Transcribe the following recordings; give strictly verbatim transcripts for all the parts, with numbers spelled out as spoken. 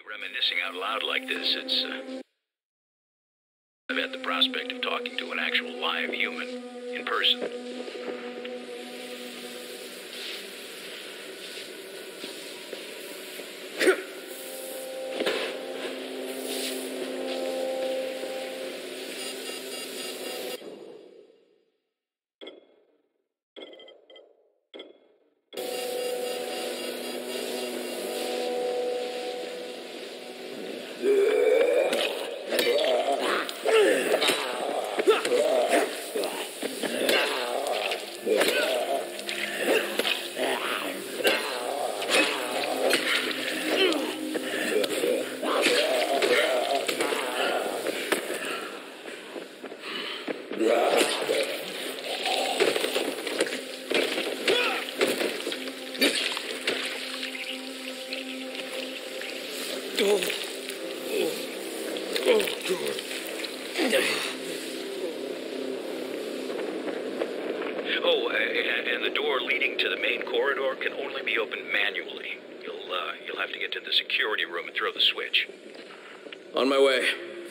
Reminiscing out loud like this, it's, uh... I've had the prospect of talking to an actual live human, in person. Oh, uh, and the door leading to the main corridor can only be opened manually. You'll, uh, you'll have to get to the security room and throw the switch. On my way.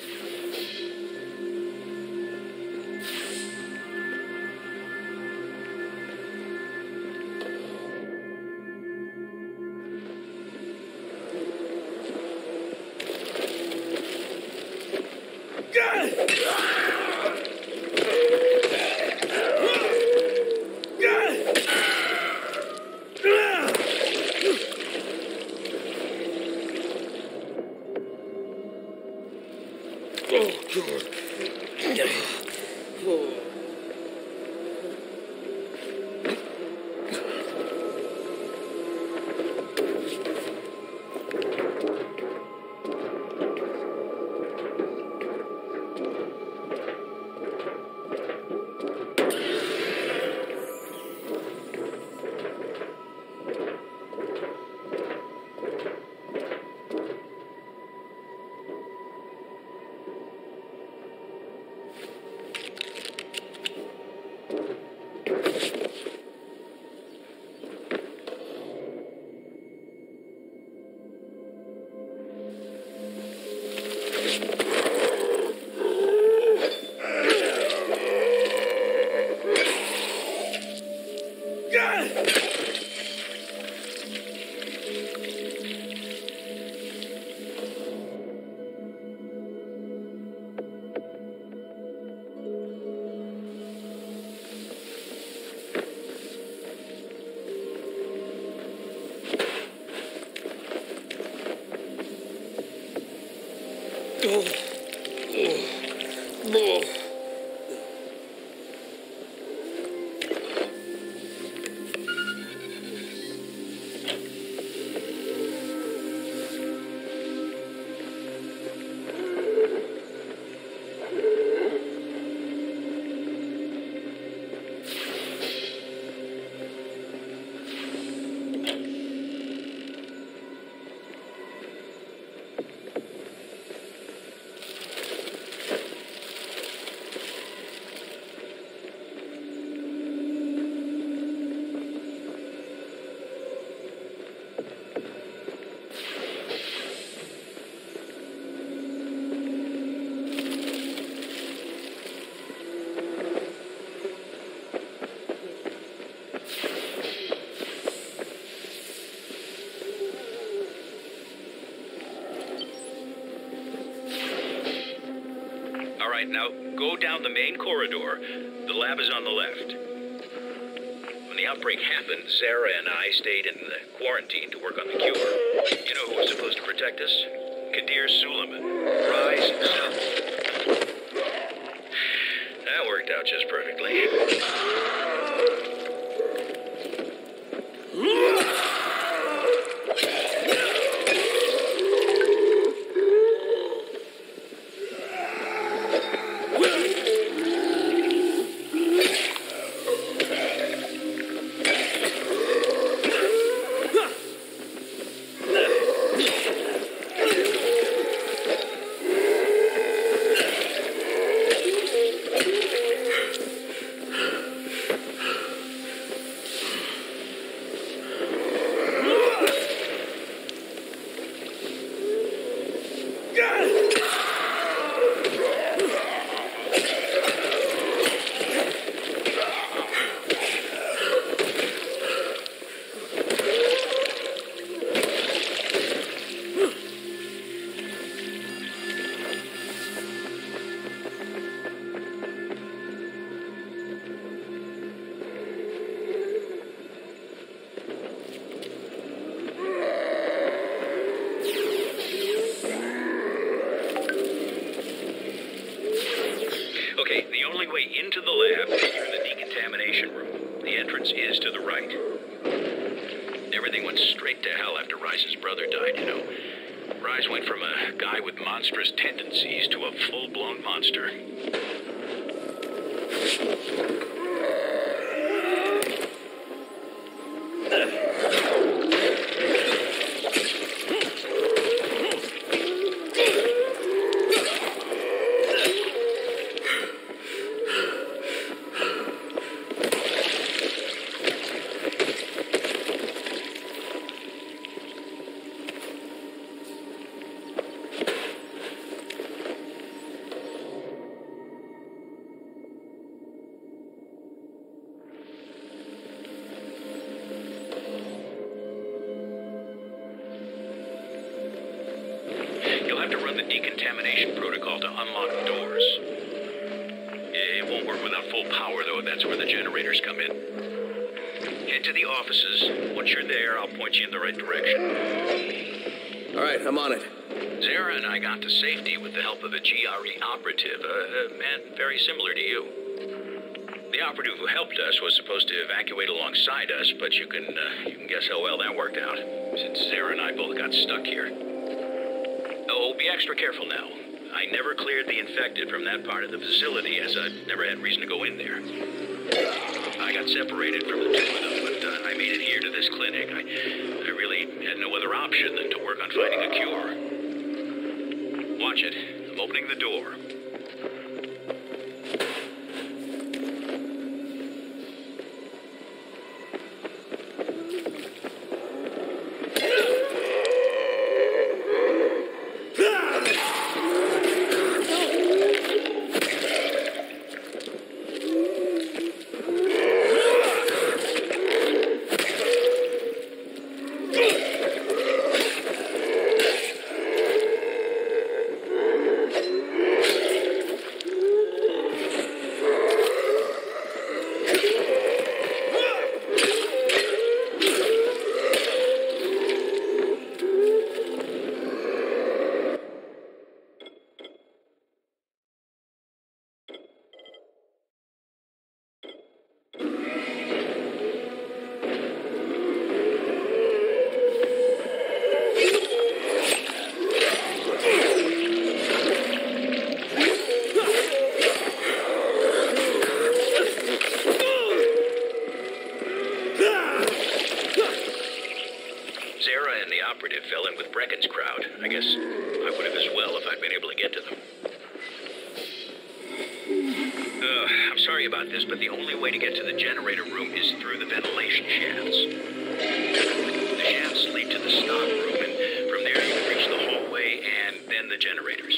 Now, go down the main corridor. The lab is on the left. When the outbreak happened, Sarah and I stayed in the quarantine to work on the cure. You know who was supposed to protect us? Kadir Suleiman. Rise Self. That worked out just perfectly. the lab, you're in the decontamination room. The entrance is to the right. Everything went straight to hell after Rice's brother died, you know. Rice went from a guy with monstrous tendencies to a full-blown monster. You'll have to run the decontamination protocol to unlock the doors. It won't work without full power, though. That's where the generators come in. Head to the offices. Once you're there, I'll point you in the right direction. All right, I'm on it. Zara and I got to safety with the help of a G R E operative, a, a man very similar to you. The operative who helped us was supposed to evacuate alongside us, but you can, uh, you can guess how well that worked out, since Zara and I both got stuck here. Oh, be extra careful now. I never cleared the infected from that part of the facility, as I never had reason to go in there. I got separated from the two of them, but uh, I made it here to this clinic. I, I really had no other option than to work on finding a cure. Watch it. I'm opening the door. Zara and the operative fell in with Brecken's crowd. I guess I would have as well if I'd been able to get to them. Uh, I'm sorry about this, but the only way to get to the generator room is through the ventilation shafts. The shafts lead to the stock room, and from there you can reach the hallway and then the generators.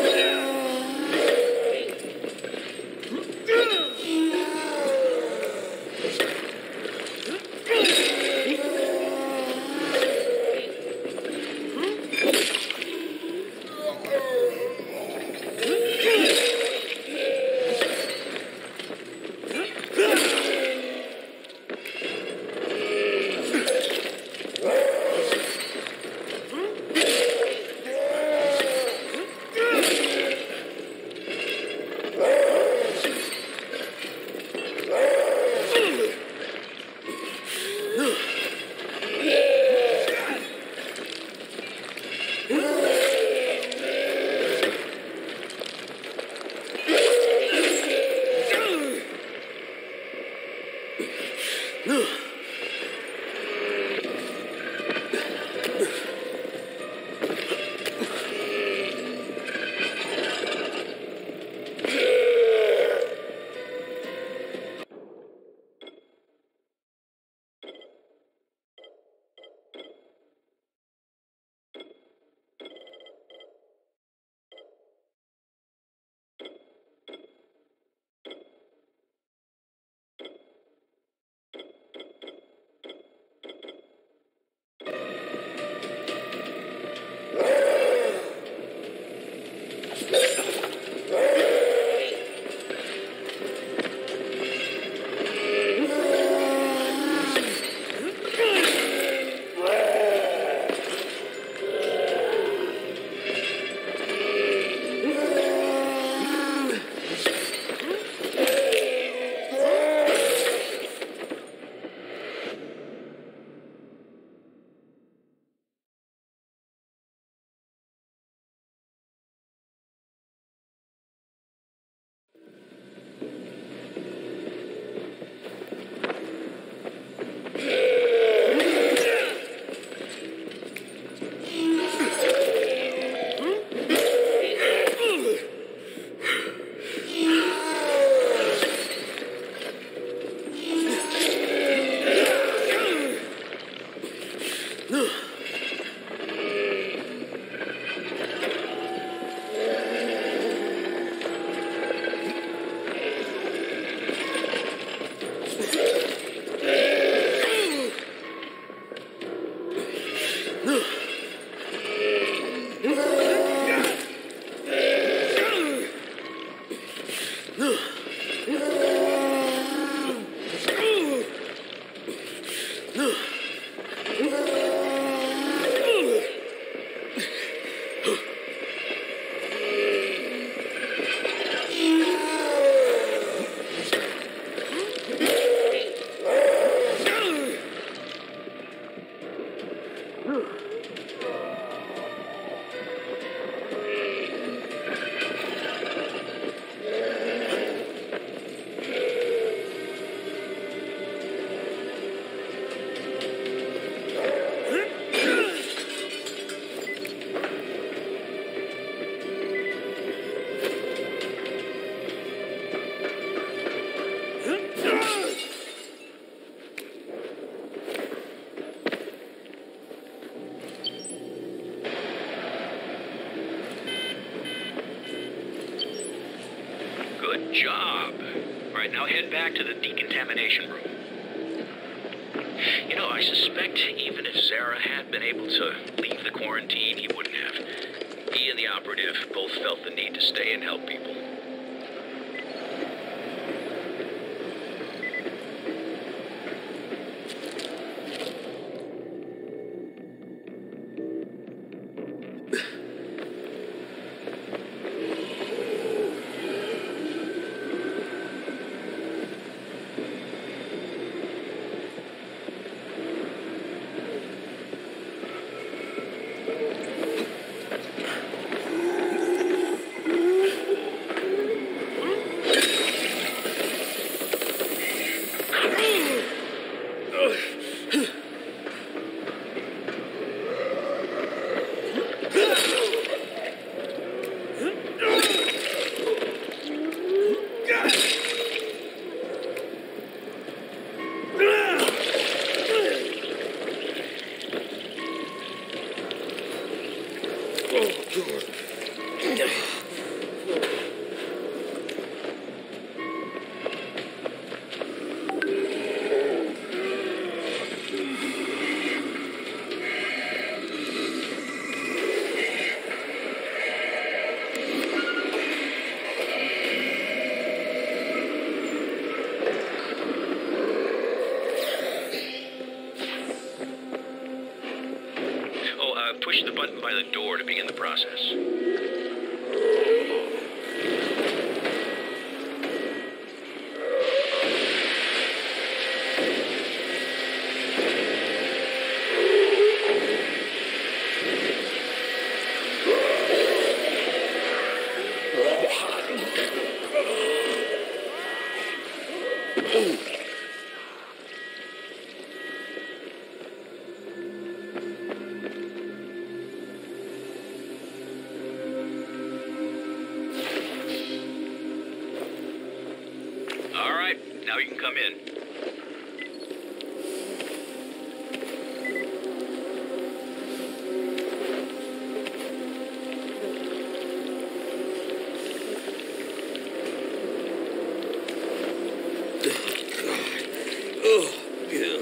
Good job. All right, now head back to the decontamination room. You know, I suspect even if Zara had been able to leave the quarantine, he wouldn't have. He and the operative both felt the need to stay and help people. button by the door to begin the process. Now you can come in. Oh, yeah.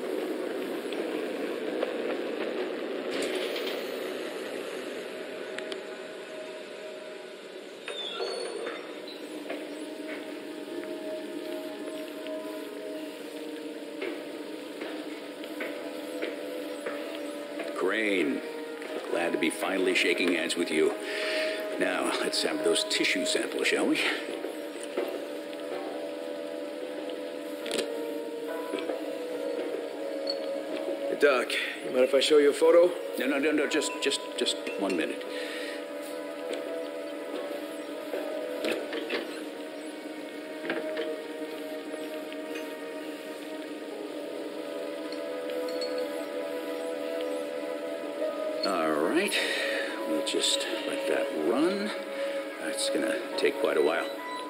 Crane, glad to be finally shaking hands with you. Now, let's have those tissue samples, shall we? Hey, Doc, you mind if I show you a photo? No, no, no, no, just, just, just one minute. All right, we'll just let that run. That's gonna take quite a while.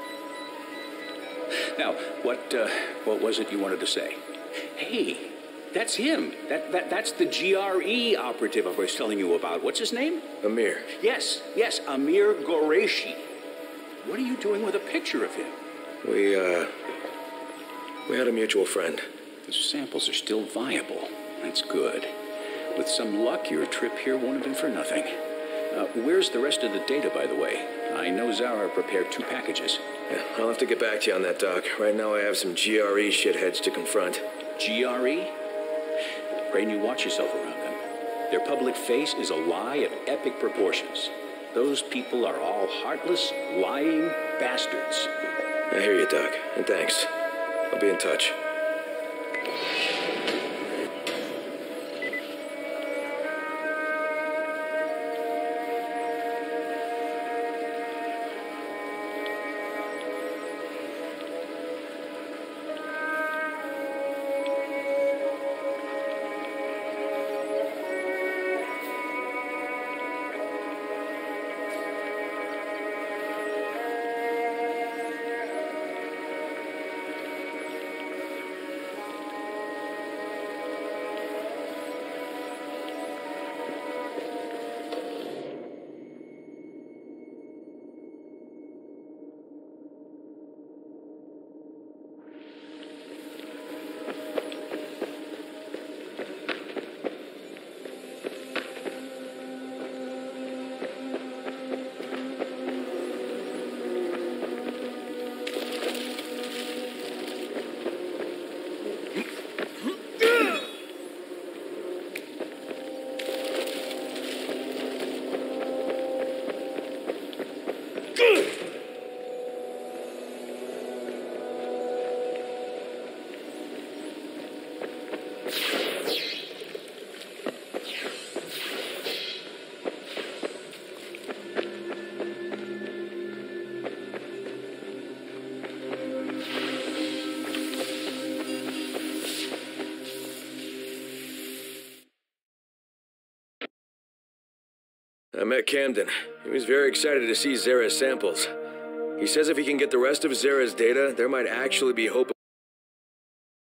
Now, what, uh, what was it you wanted to say? Hey, that's him. That, that, that's the G R E operative I was telling you about. What's his name? Amir. Yes, yes, Amir Qureshi. What are you doing with a picture of him? We, uh, we had a mutual friend. The samples are still viable. That's good. With some luck, your trip here won't have been for nothing. Uh, where's the rest of the data, by the way? I know Zara prepared two packages. Yeah, I'll have to get back to you on that, Doc. Right now I have some G R E shitheads to confront. G R E? Pray you watch yourself around them. Their public face is a lie of epic proportions. Those people are all heartless, lying bastards. I hear you, Doc, and thanks. I'll be in touch. I met Camden. He was very excited to see Zara's samples. He says if he can get the rest of Zara's data, there might actually be hope of